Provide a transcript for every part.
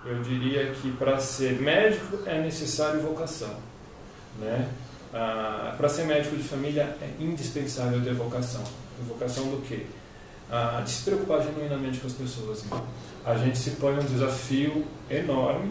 Eu diria que para ser médico é necessário vocação, né? Para ser médico de família é indispensável ter vocação. Vocação do quê? De se preocupar genuinamente com as pessoas. Então, a gente se põe um desafio enorme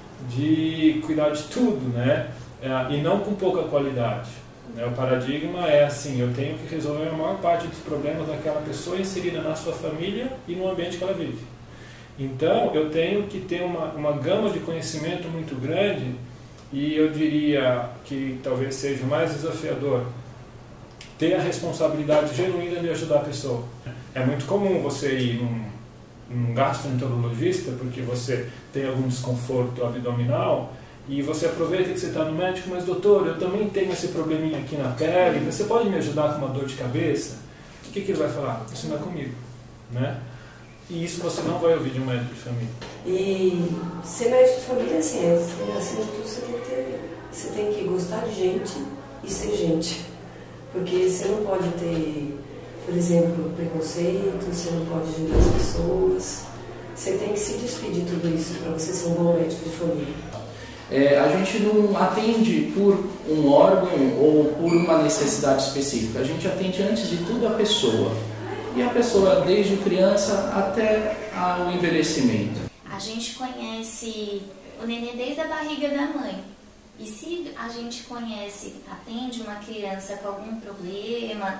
de cuidar de tudo, né? E não com pouca qualidade. Né? O paradigma é assim, eu tenho que resolver a maior parte dos problemas daquela pessoa inserida na sua família e no ambiente que ela vive. Então, eu tenho que ter uma gama de conhecimento muito grande e eu diria que talvez seja mais desafiador ter a responsabilidade genuína de ajudar a pessoa. É muito comum você ir num gastroenterologista porque você tem algum desconforto abdominal e você aproveita que você está no médico, mas doutor, eu também tenho esse probleminha aqui na pele, você pode me ajudar com uma dor de cabeça? O que ele vai falar? Isso não é comigo, né? E isso você não vai ouvir de um médico de família. E ser médico de família, assim, acima de tudo, você tem que gostar de gente e ser gente. Porque você não pode ter, por exemplo, preconceito, você não pode julgar as pessoas. Você tem que se despedir de tudo isso para você ser um bom médico de família. A gente não atende por um órgão ou por uma necessidade específica. A gente atende, antes de tudo, a pessoa. E a pessoa, desde criança até o envelhecimento. A gente conhece o nenê desde a barriga da mãe. E se a gente atende uma criança com algum problema,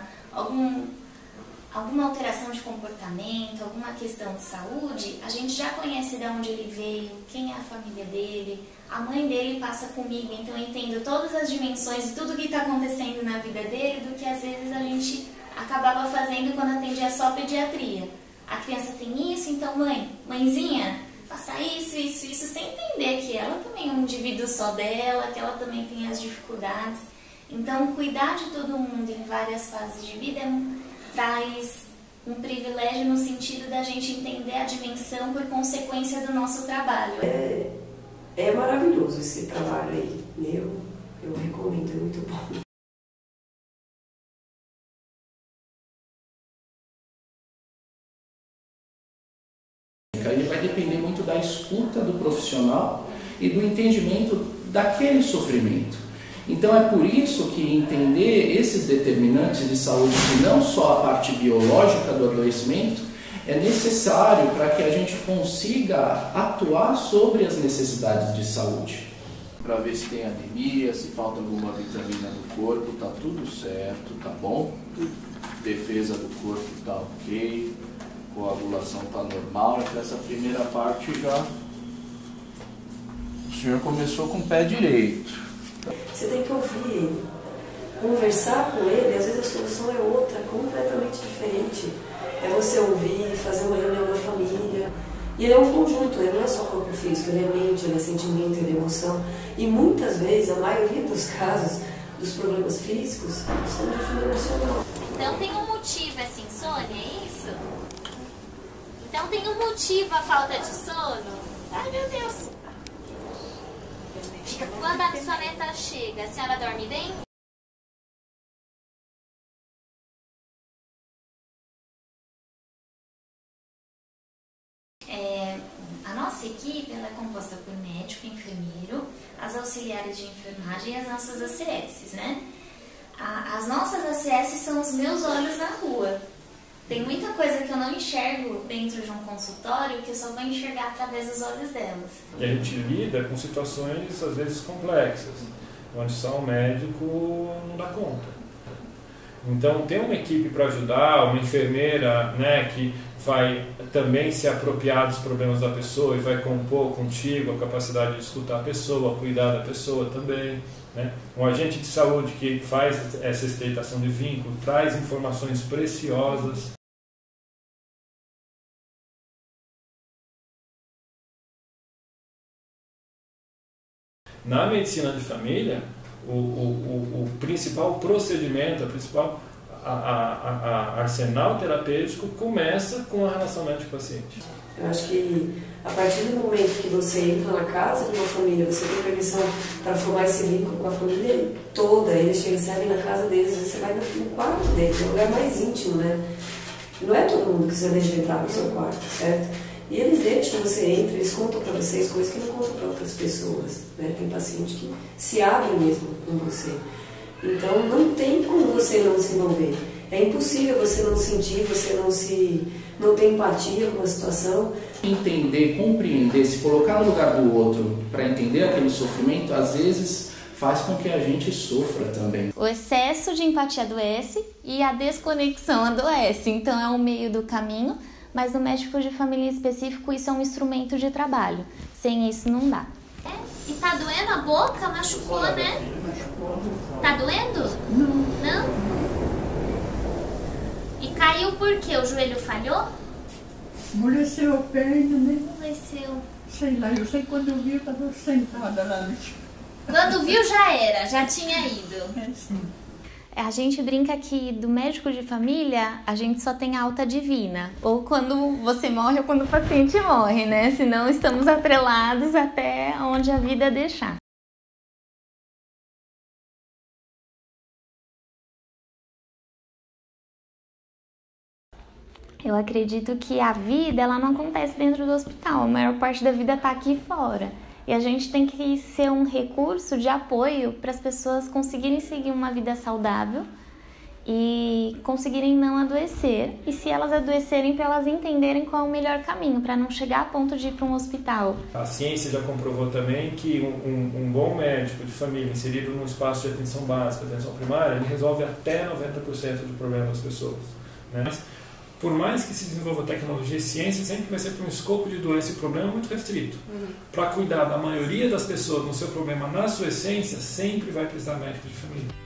alguma alteração de comportamento, alguma questão de saúde, a gente já conhece de onde ele veio, quem é a família dele, a mãe dele passa comigo, então eu entendo todas as dimensões de tudo que está acontecendo na vida dele, do que às vezes a gente acabava fazendo quando atendia só pediatria. A criança tem isso, então mãezinha, faça isso, isso, isso, sem entender que ela também é um indivíduo só dela, que ela também tem as dificuldades. Então, cuidar de todo mundo em várias fases de vida traz um privilégio no sentido da gente entender a dimensão por consequência do nosso trabalho. É maravilhoso esse trabalho aí, eu recomendo, é muito bom. Ele vai depender muito da escuta do profissional e do entendimento daquele sofrimento. Então é por isso que entender esses determinantes de saúde, que não só a parte biológica do adoecimento, é necessário para que a gente consiga atuar sobre as necessidades de saúde. Para ver se tem anemia, se falta alguma vitamina no corpo, tá tudo certo, tá bom? Defesa do corpo tá ok, coagulação tá normal. Essa primeira parte já o senhor começou com o pé direito. Você tem que ouvir ele, conversar com ele, às vezes a solução é outra, completamente diferente. É você ouvir, fazer uma reunião da família. E ele é um conjunto, ele não é só corpo físico, ele é mente, ele é sentimento, ele é emoção. E muitas vezes, a maioria dos casos, dos problemas físicos, são de fundo emocional. Então tem um motivo, essa insônia, é isso? Então tem um motivo a falta de sono? Ai, meu Deus! Quando a sua neta chega, a senhora dorme bem? A nossa equipe ela é composta por médico, enfermeiro, as auxiliares de enfermagem e as nossas ACS, né? As nossas ACS são os meus olhos na rua. Tem muita coisa que eu não enxergo dentro de um consultório que eu só vou enxergar através dos olhos delas. E a gente lida com situações, às vezes, complexas, onde só o médico não dá conta. Então, tem uma equipe para ajudar, uma enfermeira, né, que vai também se apropriar dos problemas da pessoa e vai compor contigo a capacidade de escutar a pessoa, cuidar da pessoa também. Né? Um agente de saúde que faz essa estreitação de vínculo, traz informações preciosas. Na medicina de família, o principal procedimento, a arsenal terapêutico começa com a relação médico-paciente. Eu acho que a partir do momento que você entra na casa de uma família, você tem permissão para formar esse vínculo com a família toda, eles recebem na casa deles, você vai no quarto deles, é o lugar mais íntimo, né? Não é todo mundo que você deixa entrar no seu quarto, certo? E eles deixam você entrar, eles contam para vocês coisas que não contam para outras pessoas, né? Tem paciente que se abre mesmo com você. Então não tem como você não se envolver. É impossível você não sentir, você não ter empatia com a situação. Entender, compreender, se colocar no lugar do outro para entender aquele sofrimento, às vezes faz com que a gente sofra também. O excesso de empatia adoece e a desconexão adoece. Então é um meio do caminho, mas no médico de família em específico isso é um instrumento de trabalho. Sem isso não dá. E tá doendo a boca? Machucou, né? Tá doendo? Não? E caiu por quê? O joelho falhou? Amoleceu a perna, né? Amoleceu. Sei lá, eu sei quando eu vi, eu estava sentada lá no chão. Quando viu já era, já tinha ido. É assim. A gente brinca que do médico de família a gente só tem alta divina. Ou quando você morre ou quando o paciente morre, né? Senão estamos atrelados até onde a vida deixar. Eu acredito que a vida ela não acontece dentro do hospital. A maior parte da vida está aqui fora. E a gente tem que ser um recurso de apoio para as pessoas conseguirem seguir uma vida saudável e conseguirem não adoecer. E se elas adoecerem, para elas entenderem qual é o melhor caminho, para não chegar a ponto de ir para um hospital. A ciência já comprovou também que um bom médico de família inserido num espaço de atenção básica, atenção primária, ele resolve até 90% do problema das pessoas, né? Por mais que se desenvolva tecnologia e ciência, sempre vai ser para um escopo de doença e problema muito restrito. Para cuidar da maioria das pessoas no seu problema, na sua essência, sempre vai precisar médico de família.